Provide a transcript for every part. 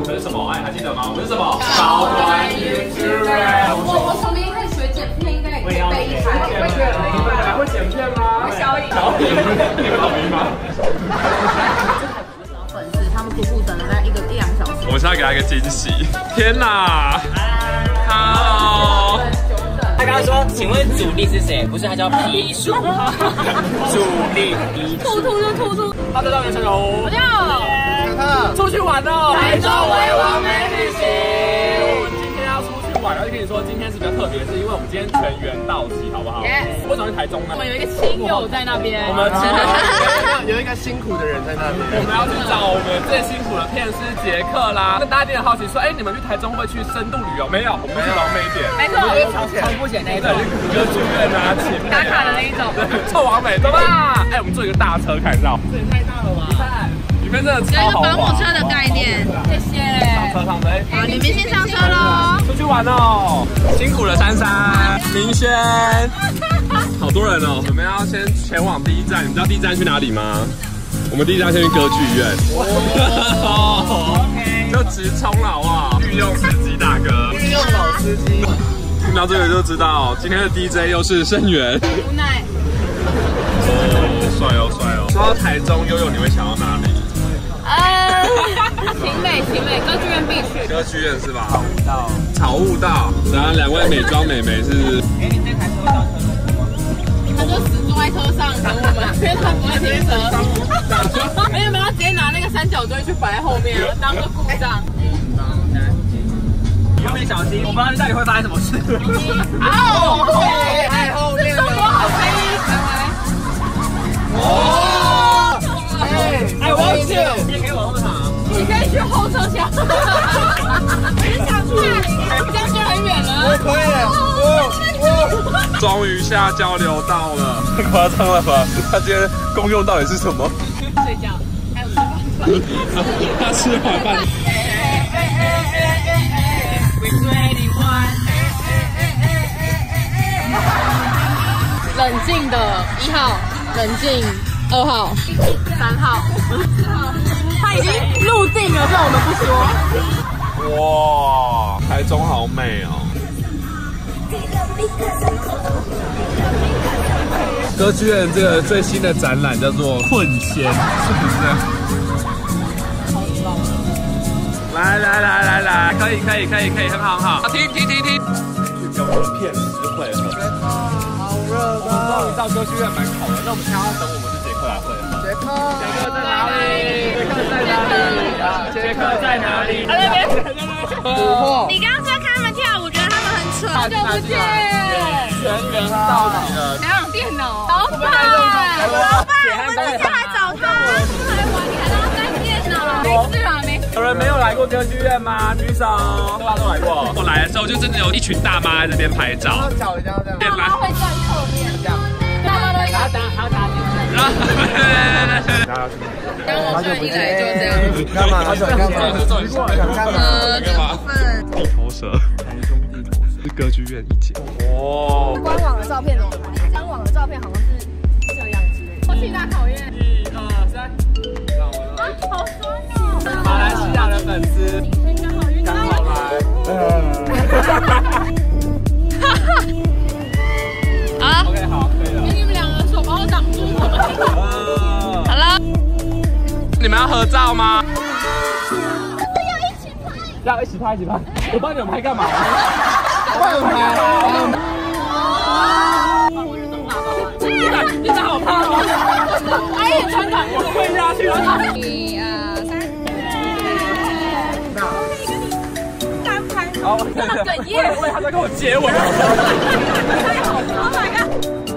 们是什么？哎，还记得吗？我们是什么？高端 YouTuber。 我从明天开始学剪片，应该也可以背一台。 会剪片吗？ 小颖， 你们老姨吗？ 粉丝他们苦苦等了大概1、2小时。 我们现在给他一个惊喜！天哪！好。 他刚刚说，请问主力是谁？不是，他叫皮叔。主力突就突出。 他在那边吹牛。 我要出去玩哦！ 台中为完美旅行。 我们今天要出去玩，而且跟你说，今天是比较特别，是因为我们今天全员到齐，好不好？ Yes。 为什么去台中呢？ 我们有一个亲友在那边。 我们有一个辛苦的人在那边。 我们要去找我们最辛苦的片师杰克啦。那大家一定很好奇说，哎，你们去台中会不会去深度旅游？没有，我们去完美点。 没错， 重复写那一种， 歌剧院啊， 打卡的那一种。 臭完美，走吧！哎，我们坐一个大车看到，这也太大了吧！里面真的超豪华。 有一个保姆车的概念，谢谢。 上车上车， 好，你们先上车喽。 出去玩哦，辛苦了珊珊、明轩，好多人哦。我们要先前往第一站，你们知道第一站去哪里吗？我们第一站先去歌剧院。就直冲了好不好？御用司机大哥， 御用老司机。 听到这个就知道，今天的 DJ 又是盛元。 无奈。 哦，帅哦帅哦。说到台中，悠悠你会想到哪里？ 晴美，歌剧院必去。 歌剧院是吧？草悟道。然后2位美妆美眉是。 他就死坐在车上等我们，因为他不会贴车。没有，直接拿那个三角锥去摆在后面，当个故障。 后面小心，我不知道到底会发生什么事。 太后面了。 中国好声音，来。 哦。 哎，我要去，你也可以往后躺。 你可以去后车厢。很想去，这样就很远了。 我可以。 终于下交流道了，太夸张了吧？他今天功用到底是什么？ 睡觉，还有吃饭。 他吃晚饭。 冷静的1号，冷静2号、3号、4号，他已经入定了，这我们不说。 哇，台中好美哦！歌剧院这个最新的展览叫做《困仙》，是不是？来，可以，很好，听。跟我们片师会合。 好热的。 终于到歌剧院门口了，那我们现在要等我们是杰克来会合。杰克在哪里？杰克在哪里？他那边。 你刚刚在看他们跳舞，觉得他们很蠢，好久不见。 全员到齐了。 还有电脑。老板，我们今天来找他，他来玩，你还让他带电脑？没事啦，没事。 有人没有来过歌剧院吗？举手。大家都来过。我来的时候就真的有一群大妈在这边拍照。 然后脚一定要这样。 大妈会站侧面，这样。大妈都还要打进去。刚我上一来就这样。 干嘛？想干嘛？ 地头蛇。台中地头蛇是歌剧院一姐。哦。 官网的照片怎么拍？官网的照片好像是这样子。 我替他考验。 1、2、3。 好酸哦！ 马来西亚的粉丝刚好来。 啊 OK， 好，可以了。 你们两个手把我挡住了。好了， 你们要合照吗？ 要一起拍。 要一起拍。我帮你们拍干嘛？ 帮你们拍。 你真好怕哦！哎呀，穿短裤跪下去了。1、2、3。单拍。 好， 哽咽。 我以为他在跟我接吻。 Oh my god！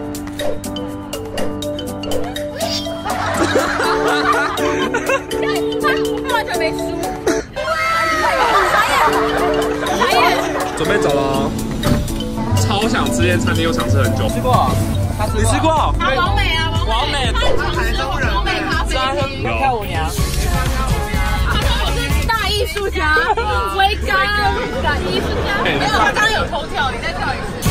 他完全没输。傻眼。 准备走了。超想吃间餐厅，又想吃很久。吃过？你吃过？ 王美啊，王美。 台中人。 王美咖啡厅。 跳舞娘。 他说我是大艺术家，微刚的艺术家。没有，他刚刚有偷跳，你再跳一次。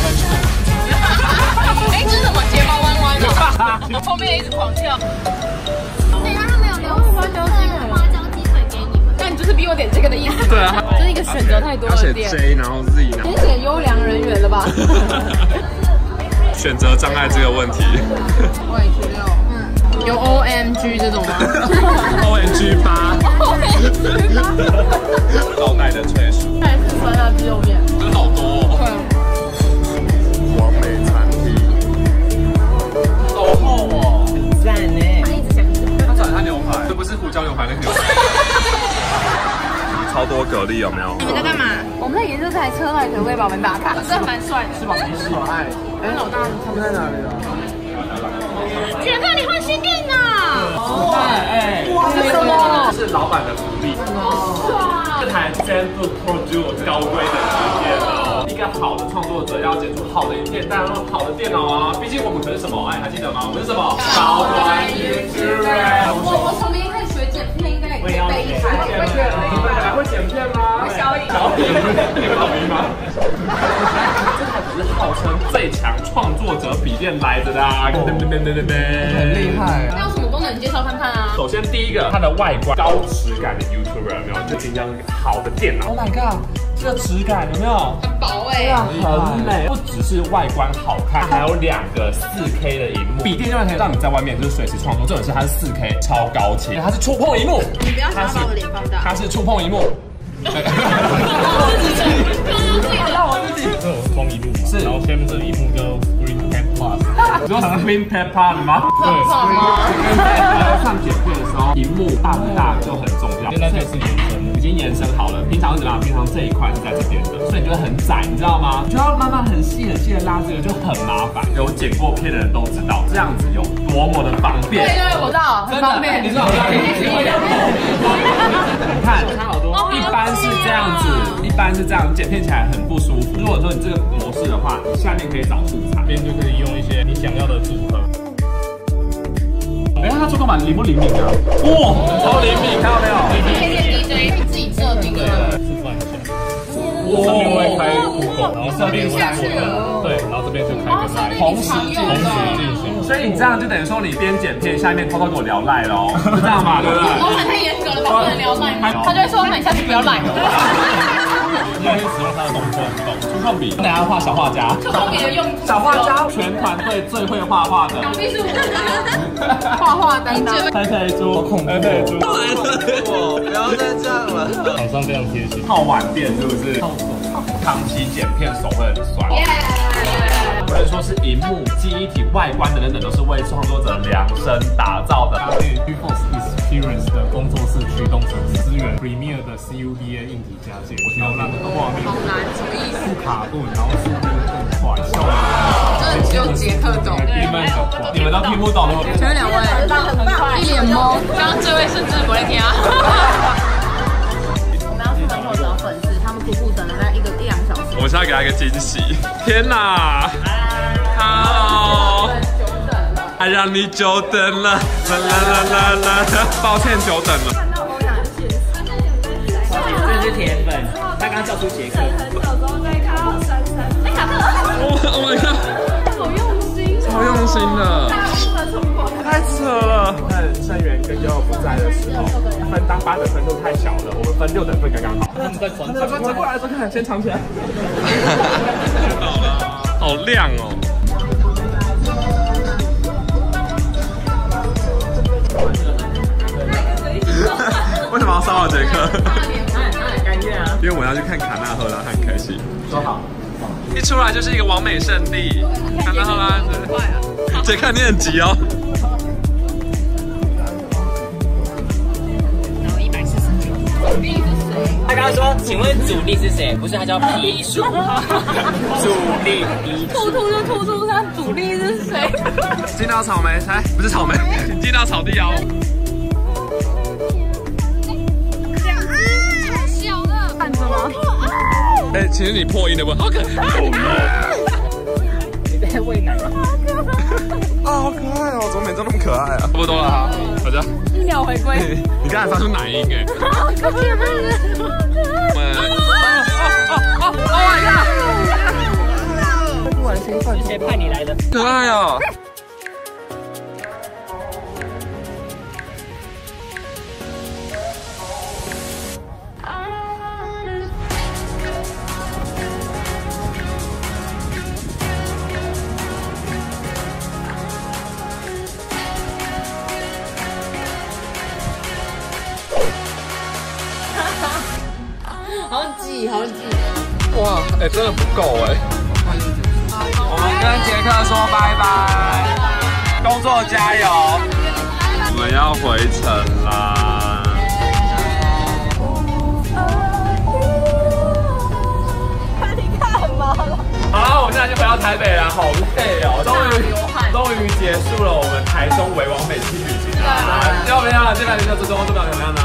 哎，这是什么？睫毛弯弯的，后面一直狂跳。 等一下，他没有留花椒鸡腿给你们。 但你就是逼我点这个的意思。 对啊， 这是一个选择太多要写的店。 J 然后 Z 然后先写优良人员了吧？ 选择障碍这个问题。 我也觉得，有 OMG 这种吗 OMG 8，招待的催熟， 还是酸辣鸡肉面？ 真的好多哦。完美餐厅，好厚哦， 很赞呢。 他转他牛排，这不是胡椒牛排那个牛排。超多蛤蜊有没有？ 你们在干嘛？我们在研究这台车到底可不可以把门打开？这蛮帅的，是吧？没事。哎，老大，他们在哪里啊？杰克，你换新电脑？ 哎， 这是什么？ 是老板的福利。这台 ZenBook Pro Duo 高规的电脑，一个好的创作者要剪出好的影片，当然要好的电脑啊。毕竟我们可是什么？哎，还记得吗？我们是什么？高端 YouTuber。 我从明天开始学剪片，应该也可以背一台。 你们还会剪片吗？ 小颖， 你们好迷吗？这台只是号称最强创作者笔电来着的啊！很厉害。 那有什么功能？你介绍看看啊。 首先第一个，它的外观高质感的 YouTuber 有没有？就尽量好的电脑。Oh my god， 这个质感有没有？ 很薄哎， 很美。不只是外观好看，还有2个4K 的荧幕。笔电就可以让你在外面就是随时创作。重点是它是4K 超高清，它是触碰荧幕。 你不要想要把我脸放大。 它是触碰荧幕。 这有双荧幕嘛？是，然后下面这个荧幕叫 Screen Pad Plus。 你说 Screen Pad Plus 吗？ 对 ，Screen Pad Plus 上剪片的时候，荧幕大不大就很重要。 现在就是延伸， 已经延伸好了。平常是怎么样？平常这一块是在这边的，所以你就会很窄，你知道吗？就要慢慢很细的拉这个，就很麻烦。有剪过片的人都知道，这样子有多么的方便。 对，我知道，很方便。 你知道？你看，它好多。一般是这样子，剪片起来很不舒服。如果说你这个模式的话，你下面可以找素材， 这边就可以用一些你想要的组合。 哎，它触控板灵不灵敏啊？哇，超灵敏，看到没有？ 可以点 DJ，可以自己设定的。 示范一下。上面会开酷狗，然后上面会做对，然后这边就开个 Line， 同时进行。所以你这样就等于说你边剪片，下面偷偷跟我聊赖喽，是这样吗？对不对？ 老板太严格了吧，不能聊赖，他就会说那你下次不要赖。 你可以使用它的动作触控笔，等下画小画家， 触控笔的用小画家，全团队最会画画的， 想必是我画画担当。 佩佩猪，佩佩猪，不要再这样了。 厂商非常贴心， 泡碗店是不是？长期剪片手会很酸。不能说是荧幕、记忆体、外观等等都是为创作者量身打造的。 GeForce Experience 的工作室驱动程式支援 Premiere 的 CUBA 硬体加键，我调让画面好难，什么意思？ 不卡顿，然后速度更快，效率真的只有杰克懂。 你们都听不懂。 前面2位很快，一脸懵。刚刚这位甚至不会听啊。我们要去门口找粉丝，他们苦苦等了大概1、2小时。 我现在给他一个惊喜！天哪 ！Hello， 还让你久等了，抱歉久等了。 看到欧阳显示， 这是铁粉，他刚叫出杰克。 很久之后再看到珊珊，哎，卡特， Oh my god， 好用心， 超用心的，太扯了。看盛元跟悠悠不在的时候，分当班的分数太小了，我们分6等份刚刚好。 他们在传转过来说看，先藏起来。好亮哦。为什么要骚扰杰克？ 甘愿啊， 因为我要去看卡纳赫拉，他很开心。说好，一出来就是一个完美圣地。卡纳赫拉，杰克你很急哦。 然后149。他刚刚说，请问主力是谁？不是，他叫皮叔。主力。 突就突出他主力是谁？ 进到草莓，来，不是草莓，请进到草地哦。哎，其实你破音的不好可爱。 你在喂奶吗？ 啊，好可爱哦！怎么每周那么可爱啊？差不多了哈，好的。 1秒回归。 你刚才发出奶音哎。 好可爱！Oh my god！ 不玩兴奋。 是谁派你来的？ 可爱哦。 好像挤，好像挤。 哇，哎，真的不够哎。 我们跟杰克说拜拜，工作加油。 我们要回程啦。 你干嘛了？ 好了，我们现在就回到台北了，好累哦，终于结束了我们台中微完美去旅行了。要不要？这两天就这周怎么样呢？